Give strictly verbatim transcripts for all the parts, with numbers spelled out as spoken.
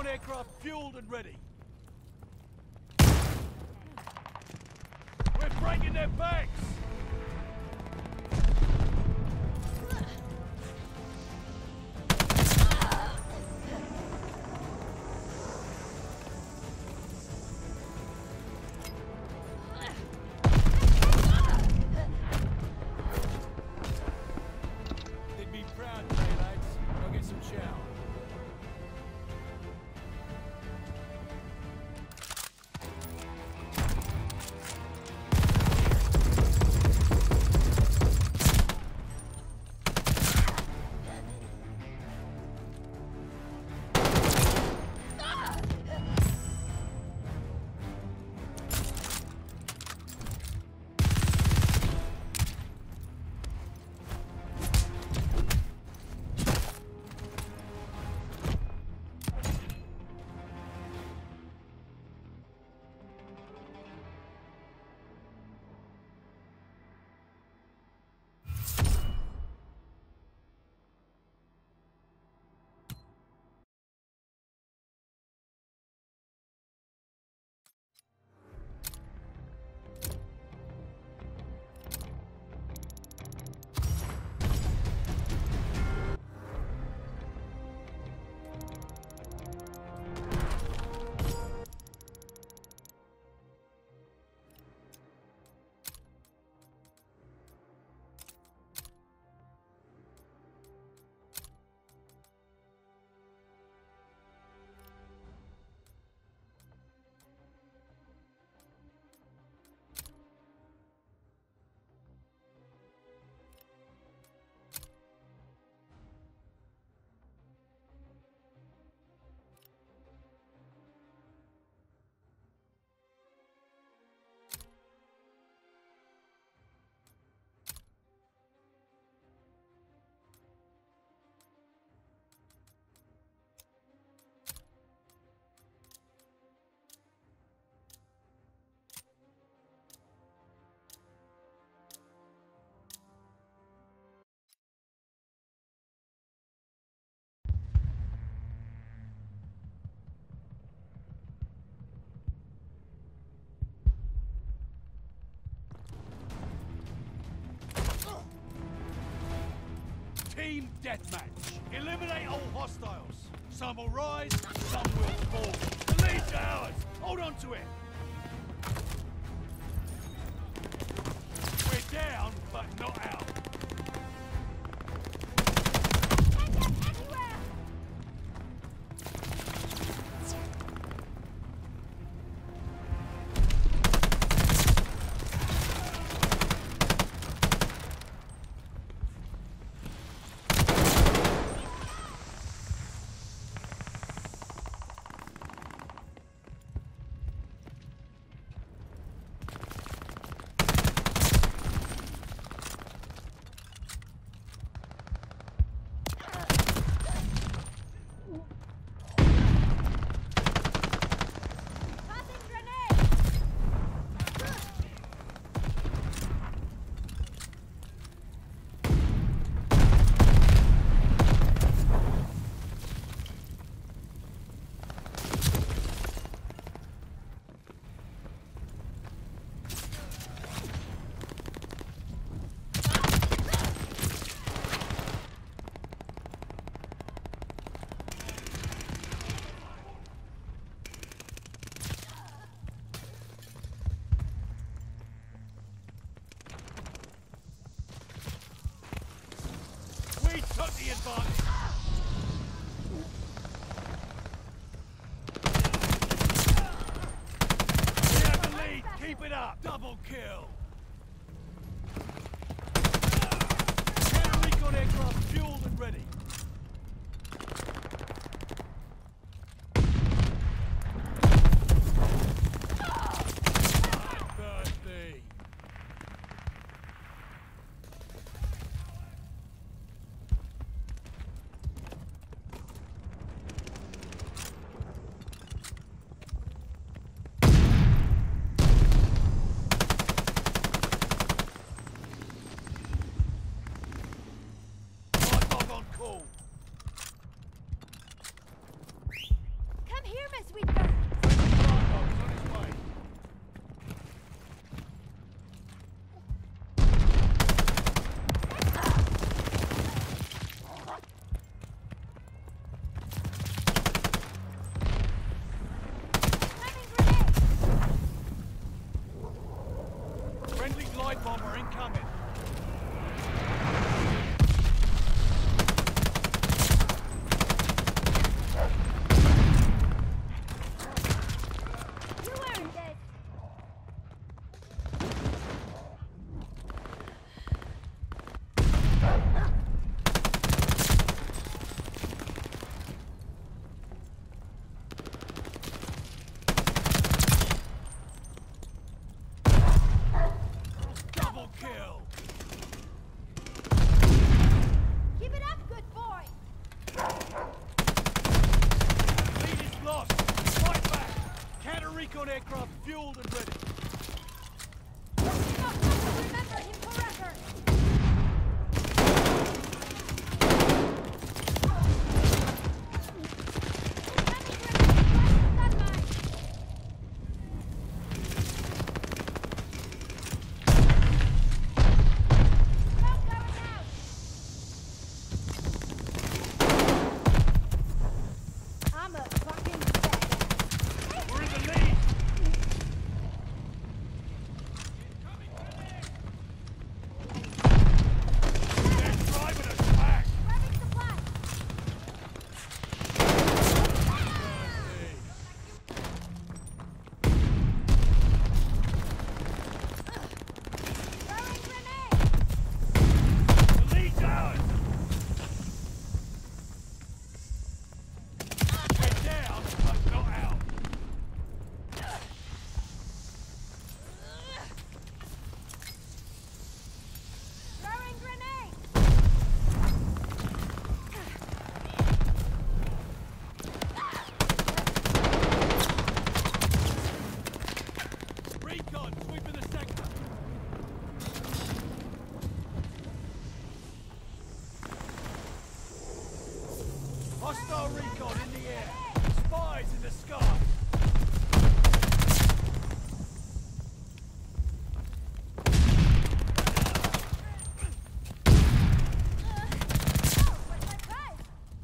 aircraft fueled and ready. We're breaking their backs! They'd be proud today, lads. Go get some chow. Team deathmatch. Eliminate all hostiles. Some will rise, some will fall. The lead's ours. Hold on to it. We're down, but not out. We took the advantage. We have the lead. Keep it up. Double kill. Counter recon aircraft fueled and ready. Thirsty. recon aircraft fueled and ready. Remember him forever! I'm a fucking badass. We're in the lead! They're driving us back! Grabbing supplies! Throwing grenade! The lead's ours! We're down, but not out. Throwing grenade! Recon, sweeping the sector. Hostile recon in the air. Spies in the sky. Oh, where's my prize?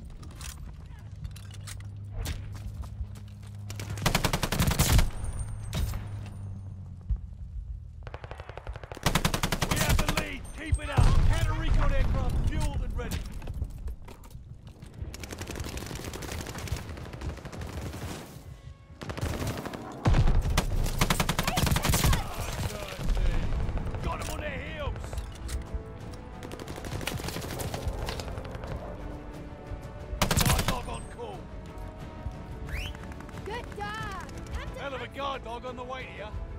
We have the lead. Keep it up. Counter recon aircraft fueled and ready. Got them on their heels. Guard dog on call. Good dog! Time to Hell of a guard dog on the way here.